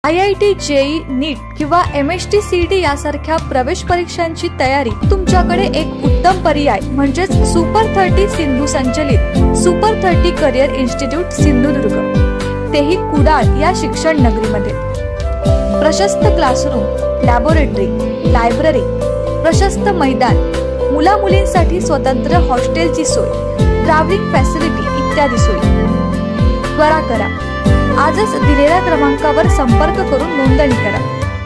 IIT JEE नीट किंवा MST CET यासारख्या प्रवेश परीक्षांची तयारी तुमच्याकडे एक उत्तम पर्याय म्हणजेच सुपर 30 सिंधू संचलित सुपर 30 करिअर इन्स्टिट्यूट सिंधुदुर्ग, तेही कुडाळ या शिक्षण नगरीमध्ये। प्रशस्त क्लासरूम, लॅबोरेटरी, लायब्ररी, प्रशस्त मैदान, मुला मुलींसाठी स्वतंत्र हॉस्टेलची सोय, ट्रॅव्हलिंग फॅसिलिटी इत्यादी सोयी। त्वरा करा, आजच दिलेल्या क्रमांकावर संपर्क करून नोंदणी करा।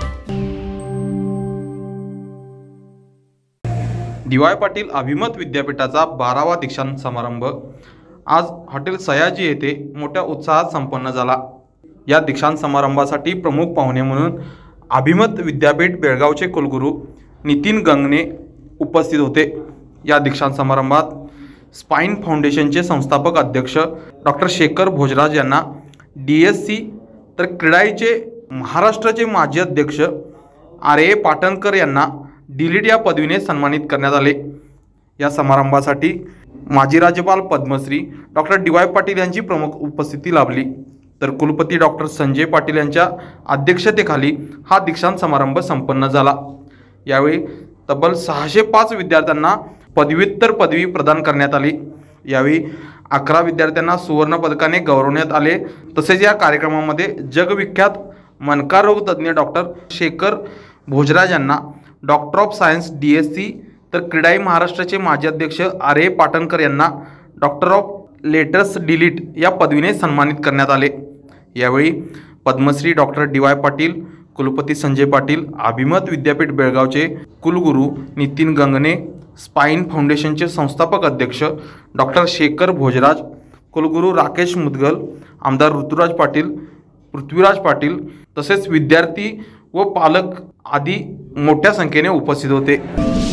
DY पाटील अभिमत विद्यापीठाचा 12वा दीक्षांत समारंभ आज हॉटेल सयाजी येथे मोठ्या उत्साहात संपन्न झाला। या दीक्षांत समारंभासाठी प्रमुख पाहुणे म्हणून अभिमत विद्यापीठ बेळगावचे कुलगुरू नितीन गंगणे उपस्थित होते। या दीक्षांत समारंभात स्पाइन फाउंडेशनचे संस्थापक अध्यक्ष डॉक्टर शेखर भोजराज यांना DSC तर क्रीडाईचे महाराष्ट्राचे माजी अध्यक्ष RA पाटणकर यांना डिलीट या पदवीने सन्मानित करण्यात आले। या समारंभासाठी माजी राज्यपाल पद्मश्री डॉक्टर DY पाटील यांची प्रमुख उपस्थिती लाभली, तर कुलपती डॉक्टर संजय पाटील यांच्या अध्यक्षतेखाली हा दीक्षांत समारंभ संपन्न झाला। यावेळी तब्बल 605 विद्यार्थ्यांना पदव्युत्तर पदवी प्रदान करण्यात आली। यावेळी 11 विद्यार्थ्यांना सुवर्ण पदकाने गौरवण्यात आले। तसेच या कार्यक्रमामध्ये जगविख्यात मणका रोग तज्ञ डॉक्टर शेखर भोजराज यांना डॉक्टर ऑफ सायन्स DSC तर क्रीडाई महाराष्ट्राचे माजी अध्यक्ष RA पाटणकर यांना डॉक्टर ऑफ लेटर्स डिलीट या पदवीने सन्मानित करण्यात आले। यावेळी पद्मश्री डॉक्टर DY पाटील, कुलपती संजय पाटील, अभिमत विद्यापीठ बेळगावचे कुलगुरू नितीन गंगणे, स्पाइन फाउंडेशनचे संस्थापक अध्यक्ष डॉक्टर शेखर भोजराज, कुलगुरू राकेश मुदगल, आमदार ऋतुराज पाटील, पृथ्वीराज पाटील तसेच विद्यार्थी व पालक आदी मोठ्या संख्येने उपस्थित होते।